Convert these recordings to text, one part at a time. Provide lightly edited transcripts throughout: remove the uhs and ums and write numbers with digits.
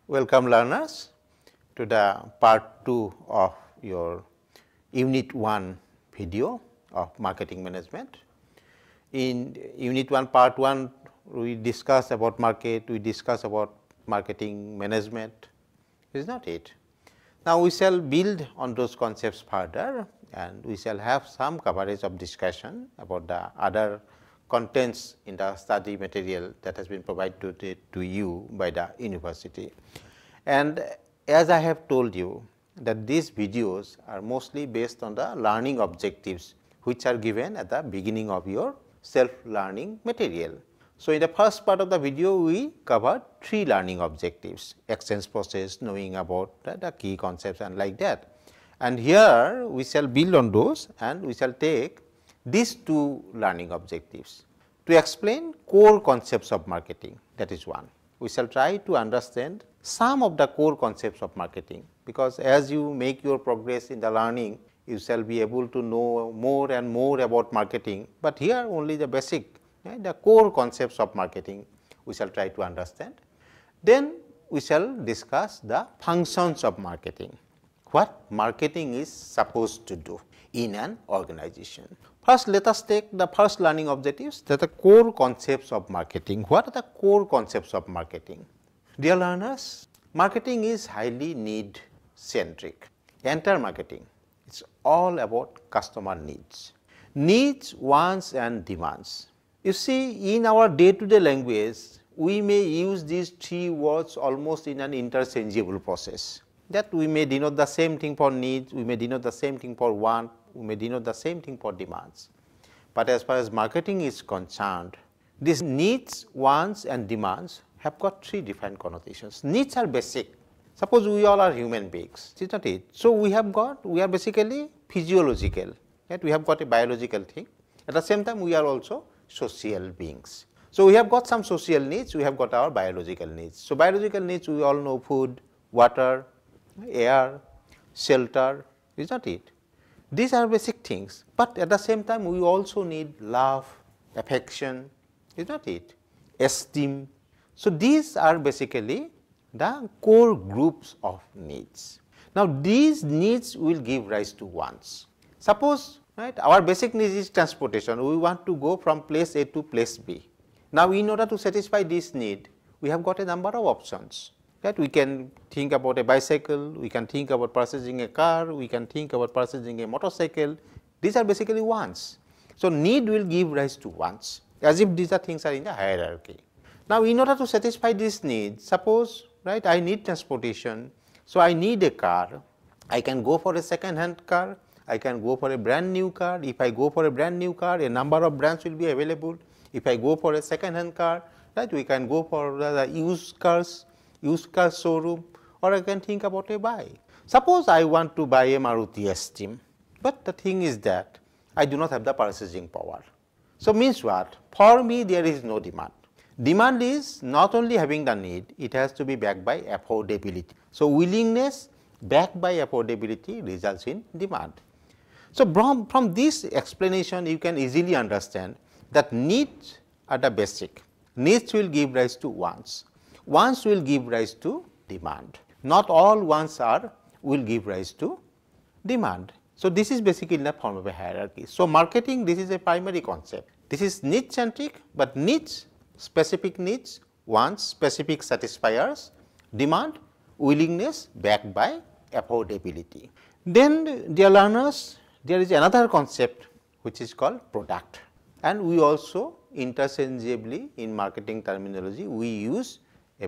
Welcome learners to the part 2 of your unit 1 video of marketing management. In unit 1 part 1 we discuss about market, we discuss about marketing management, is not it? Now we shall build on those concepts further and we shall have some coverage of discussion about the other contents in the study material that has been provided to you by the university. And as I have told you that these videos are mostly based on the learning objectives which are given at the beginning of your self-learning material. So, in the first part of the video we covered 3 learning objectives: exchange process, knowing about the key concepts and like that. And here we shall build on those and we shall take these 2 learning objectives to explain core concepts of marketing, that is one. We shall try to understand some of the core concepts of marketing, because as you make your progress in the learning, you shall be able to know more and more about marketing, but here only the basic, the core concepts of marketing we shall try to understand. Then we shall discuss the functions of marketing, what marketing is supposed to do in an organization. First, let us take the first learning objectives, that the core concepts of marketing. What are the core concepts of marketing? Dear learners, marketing is highly need centric. Enter marketing, it is all about customer needs. Needs, wants and demands. You see, in our day-to-day language, we may use these 3 words almost in an interchangeable process, that we may denote the same thing for needs, we may denote the same thing for want, we may denote the same thing for demands. But as far as marketing is concerned, these needs, wants and demands have got 3 different connotations. Needs are basic. Suppose we all are human beings, is not it? So, we are basically physiological, right? We have got a biological thing. At the same time, we are also social beings. So, we have got some social needs, we have got our biological needs. So, biological needs we all know: food, water, air, shelter, is not it? These are basic things, but at the same time we also need love, affection, is not it? Esteem. So, these are basically the core groups of needs. Now, these needs will give rise to wants. Suppose, right, our basic needs is transportation, we want to go from place A to place B. Now, in order to satisfy this need, we have got a number of options. That we can think about a bicycle, we can think about purchasing a car, we can think about purchasing a motorcycle. These are basically wants. So, need will give rise to wants, as if these are things are in the hierarchy. Now, in order to satisfy this need, suppose, right, I need transportation, so I need a car. I can go for a second hand car, I can go for a brand new car. If I go for a brand new car, a number of brands will be available. If I go for a second hand car, right, we can go for the used car showroom, or I can think about a buy. Suppose I want to buy a Maruti Esteem, but the thing is that I do not have the purchasing power. So, means what? For me there is no demand. Demand is not only having the need, it has to be backed by affordability. So, willingness backed by affordability results in demand. So, from this explanation you can easily understand that needs are the basic. Needs will give rise to wants. Wants will give rise to demand. Not all wants will give rise to demand. So, this is basically in the form of a hierarchy. So, marketing, this is a primary concept. This is need centric, but needs, specific needs, wants, specific satisfiers, demand, willingness backed by affordability. Then, dear learners, there is another concept which is called product, and we also interchangeably in marketing terminology we use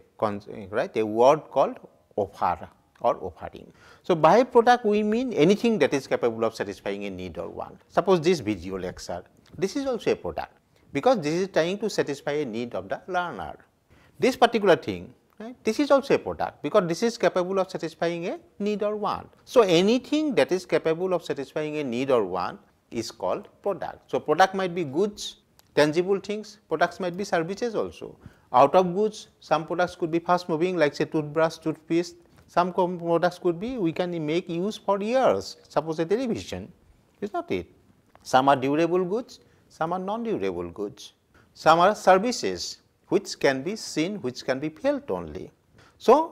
a word called offer or offering. So, by product we mean anything that is capable of satisfying a need or want. Suppose this video lecture, this is also a product, because this is trying to satisfy a need of the learner. This particular thing, right, this is also a product, because this is capable of satisfying a need or want. So, anything that is capable of satisfying a need or want is called product. So, product might be goods, tangible things, products might be services also. Out of goods, some products could be fast moving, like say toothbrush, toothpaste. Some products could be we can make use for years, suppose a television, is not it? Some are durable goods, some are non-durable goods. Some are services which can be seen, which can be felt only. So,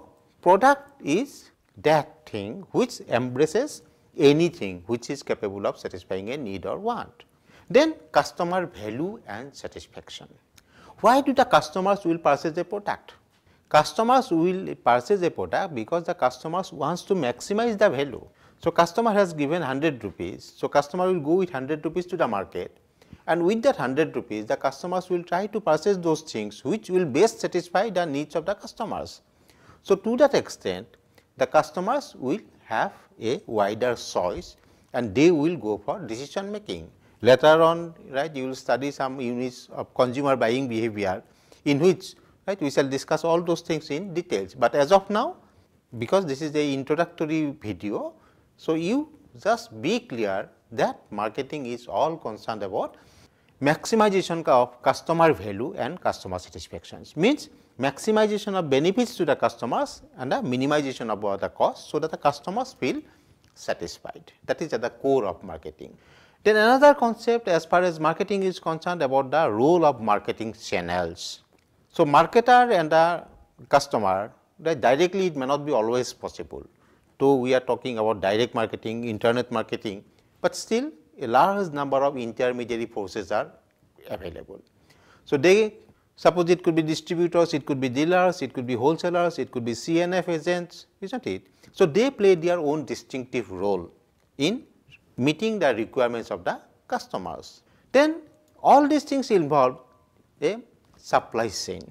product is that thing which embraces anything which is capable of satisfying a need or want. Then customer value and satisfaction. Why do the customers will purchase a product? Customers will purchase a product because the customers wants to maximize the value. So, customer has given 100 rupees. So, customer will go with 100 rupees to the market, and with that 100 rupees the customers will try to purchase those things which will best satisfy the needs of the customers. So, to that extent the customers will have a wider choice and they will go for decision making. Later on, right, you will study some units of consumer buying behavior in which, right, we shall discuss all those things in details, but as of now, because this is the introductory video, so you just be clear that marketing is all concerned about maximization of customer value and customer satisfactions, means maximization of benefits to the customers and the minimization of the cost, so that the customers feel satisfied. That is at the core of marketing. Then another concept as far as marketing is concerned about the role of marketing channels. So, marketer and the customer, that directly it may not be always possible. So, we are talking about direct marketing, internet marketing, but still a large number of intermediary forces are available. So, they suppose it could be distributors, it could be dealers, it could be wholesalers, it could be CNF agents, is not it? So, they play their own distinctive role in meeting the requirements of the customers. Then all these things involve a supply chain.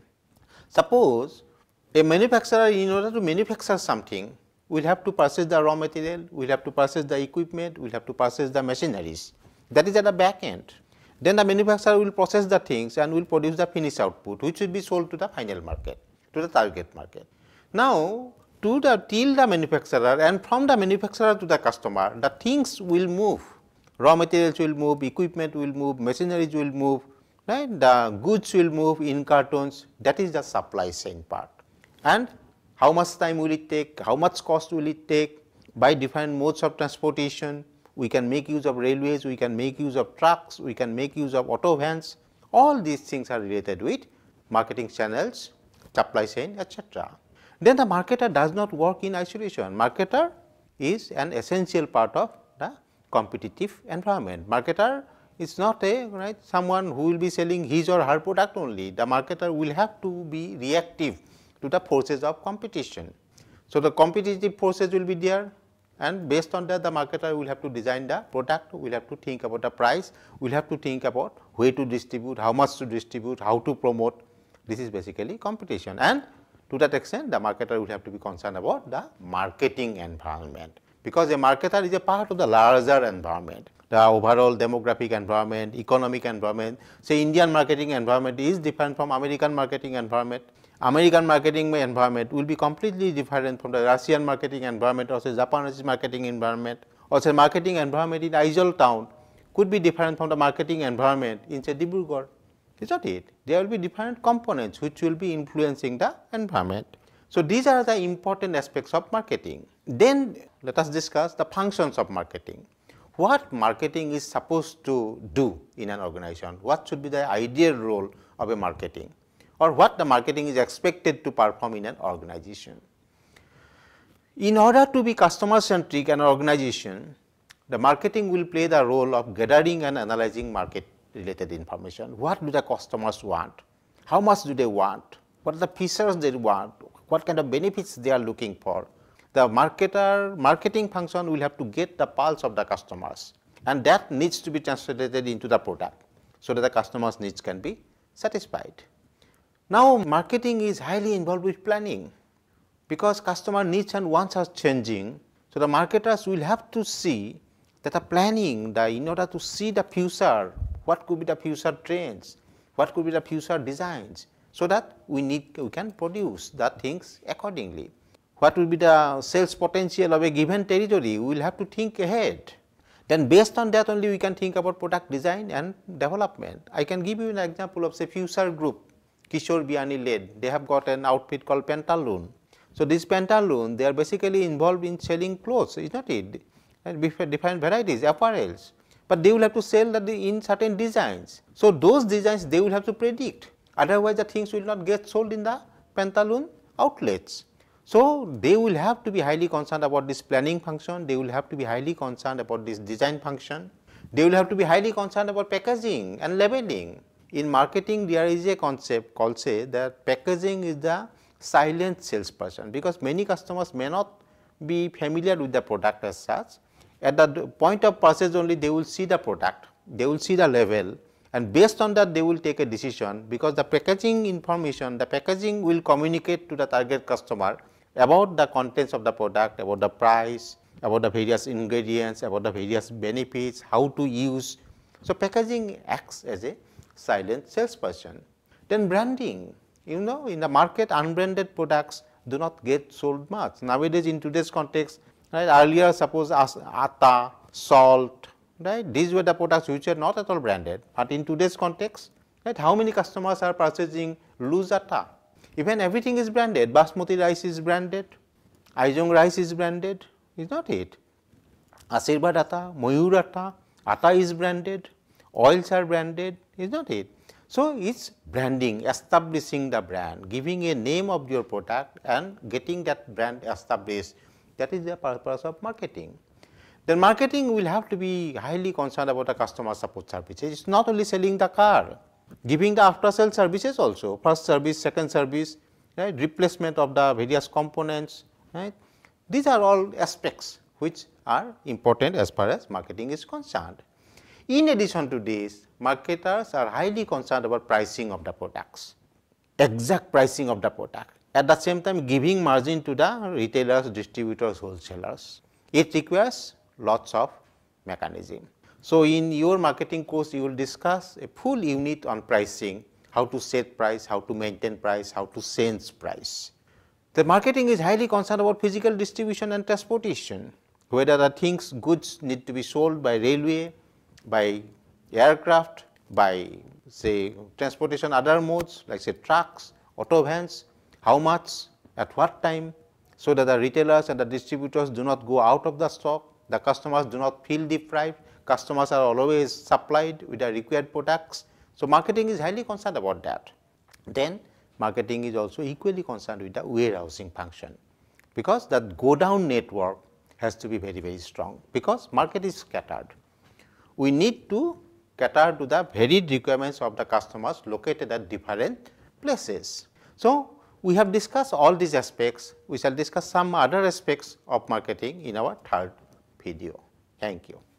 Suppose a manufacturer, in order to manufacture something, will have to purchase the raw material, will have to purchase the equipment, will have to purchase the machineries. That is at the back end. Then the manufacturer will process the things and will produce the finished output, which will be sold to the final market, to the target market. Now, till the manufacturer and from the manufacturer to the customer, the things will move. Raw materials will move, equipment will move, machineries will move, right? The goods will move in cartons. That is the supply chain part. And how much time will it take? How much cost will it take? By different modes of transportation, we can make use of railways, we can make use of trucks, we can make use of auto vans. All these things are related with marketing channels, supply chain, etc. Then the marketer does not work in isolation. Marketer is an essential part of the competitive environment. Marketer is not someone who will be selling his or her product only. The marketer will have to be reactive to the forces of competition. So, the competitive forces will be there, and based on that the marketer will have to design the product, will have to think about the price, will have to think about where to distribute, how much to distribute, how to promote. This is basically competition, and to that extent the marketer will have to be concerned about the marketing environment, because a marketer is a part of the larger environment, the overall demographic environment, economic environment. Say Indian marketing environment is different from American marketing environment. American marketing environment will be completely different from the Russian marketing environment, or say Japanese marketing environment, or say marketing environment in Aizawl town could be different from the marketing environment in say Dibrugarh. Is not it? There will be different components which will be influencing the environment. So, these are the important aspects of marketing. Then let us discuss the functions of marketing. What marketing is supposed to do in an organization? What should be the ideal role of a marketing, or what the marketing is expected to perform in an organization? In order to be customer centric an organization, the marketing will play the role of gathering and analyzing market related information. What do the customers want? How much do they want? What are the features they want? What kind of benefits they are looking for? The marketing function will have to get the pulse of the customers, and that needs to be translated into the product, so that the customers' needs can be satisfied. Now, marketing is highly involved with planning, because customer needs and wants are changing. So, the marketers will have to see that the planning, in order to see the future, what could be the future trends, what could be the future designs, so that we can produce the things accordingly. What will be the sales potential of a given territory, we will have to think ahead. Then based on that only we can think about product design and development. I can give you an example of say Future Group, Kishore Biani led, they have got an outfit called Pantaloon. So, this Pantaloon, they are basically involved in selling clothes, is not it, and different varieties, apparels, but they will have to sell that in certain designs. So, those designs they will have to predict, otherwise the things will not get sold in the Pantaloon outlets. So, they will have to be highly concerned about this planning function, they will have to be highly concerned about this design function, they will have to be highly concerned about packaging and labeling. In marketing, there is a concept called say that packaging is the silent salesperson, because many customers may not be familiar with the product as such. At the point of purchase only they will see the product, they will see the label, and based on that they will take a decision, because the packaging information, the packaging will communicate to the target customer about the contents of the product, about the price, about the various ingredients, about the various benefits, how to use. So, packaging acts as a silent salesperson. Then branding, in the market unbranded products do not get sold much. Nowadays in today's context, right, earlier suppose as atta, salt, right, these were the products which are not at all branded, but in today's context, right, how many customers are purchasing loose atta? Even everything is branded, basmati rice is branded, Aizong rice is branded, is not it? Ashirvad atta, Mayur atta is branded, oils are branded, is not it? So, it is branding, establishing the brand, giving a name of your product and getting that brand established, that is the purpose of marketing. Then marketing will have to be highly concerned about the customer support services. It is not only selling the car, giving the after sale services also, first service, second service, right, replacement of the various components, right. These are all aspects which are important as far as marketing is concerned. In addition to this, marketers are highly concerned about pricing of the products, exact pricing of the product, at the same time giving margin to the retailers, distributors, wholesalers. It requires lots of mechanism. So, in your marketing course, you will discuss a full unit on pricing, how to set price, how to maintain price, how to sense price. The marketing is highly concerned about physical distribution and transportation, whether the things, goods need to be sold by railway, by aircraft, by say transportation other modes like say trucks, auto vans, how much, at what time, so that the retailers and the distributors do not go out of the stock, the customers do not feel deprived, customers are always supplied with the required products. So, marketing is highly concerned about that. Then marketing is also equally concerned with the warehousing function, because that go down network has to be very, very strong, because market is scattered. We need to cater to the varied requirements of the customers located at different places. So, we have discussed all these aspects. We shall discuss some other aspects of marketing in our third video. Thank you.